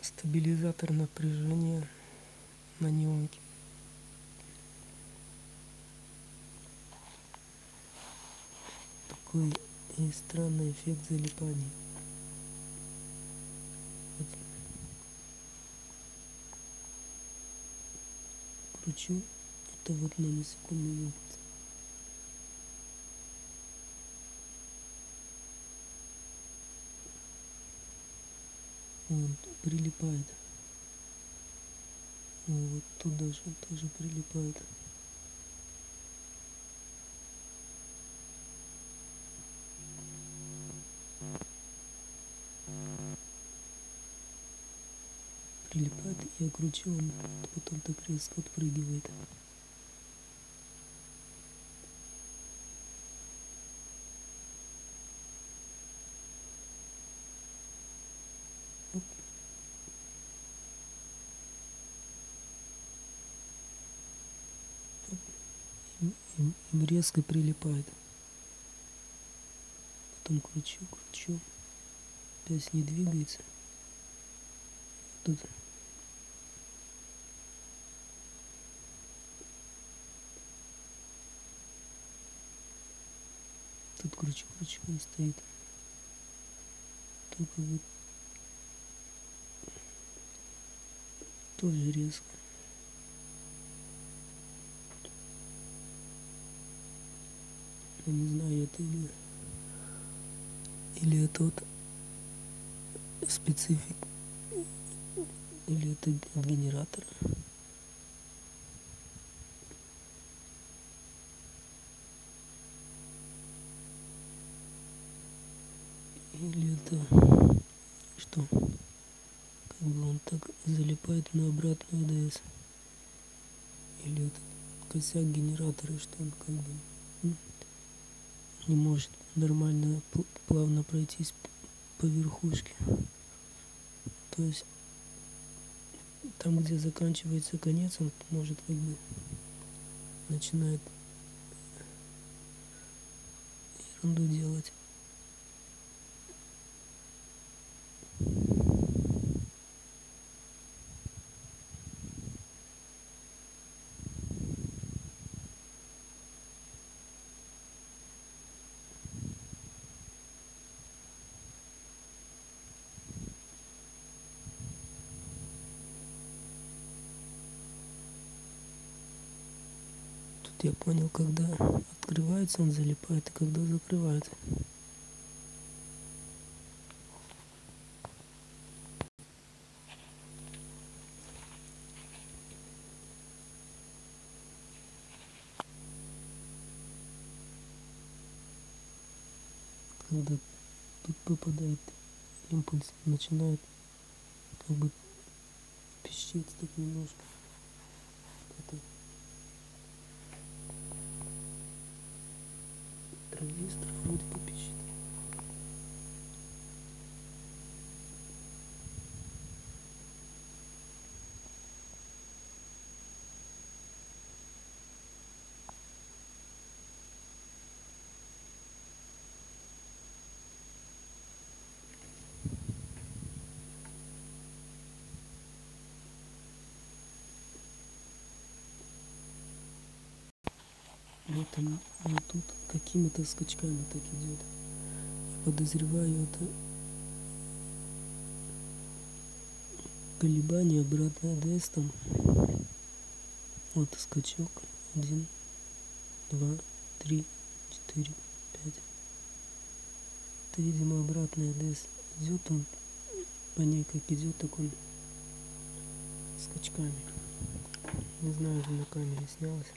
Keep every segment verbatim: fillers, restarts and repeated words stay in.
стабилизатор напряжения на неонке. Такой и странный эффект залипания. Вот. Кручу это вот на несекундный импульс. Он прилипает. Вот тут даже тоже прилипает. Прилипает, я кручу, он потом так резко отпрыгивает. Оп. Оп. И, и, и резко прилипает. Потом кручу, кручу. Опять не двигается. Тут Тут кручу, кручу, он стоит. Только вот тоже резко. Я не знаю, это или, или это вот специфик, или это от генератора. Или это что? Как бы он так залипает на обратную АДС. Или это косяк генератора, что он как бы ну, не может нормально плавно пройтись по верхушке. То есть там, где заканчивается конец, он может как бы начинает ерунду делать. Тут я понял, когда открывается, он залипает, и когда закрывается. Когда тут попадает импульс, начинает как бы пищать так немножко. Это транзистор вроде бы пищит. Вот он, вот тут какими-то скачками так идет. Я подозреваю, это колебания обратной АДС там. Вот скачок. Один, два, три, четыре, пять. Это, видимо, обратная АДС идет, он по ней как идет, так он скачками. Не знаю, уже на камере снялось.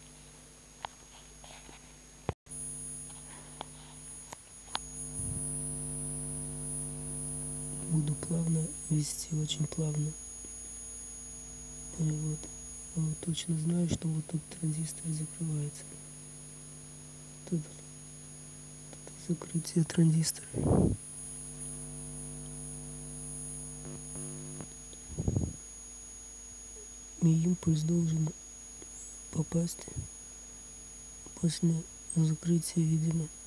Буду плавно вести, очень плавно. И вот, вот точно знаю, что вот тут транзистор закрывается. Тут, тут закрытие транзистора. И импульс должен попасть после закрытия, видимо,